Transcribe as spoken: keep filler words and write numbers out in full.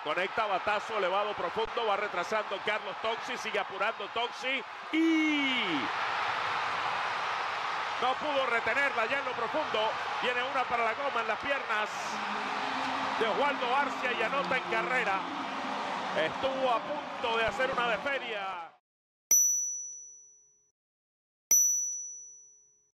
Conecta, batazo elevado profundo, va retrasando Carlos Toxi, sigue apurando Toxi y no pudo retenerla ya en lo profundo. Viene una para la goma en las piernas de Oswaldo Arcia y anota en carrera. Estuvo a punto de hacer una de feria.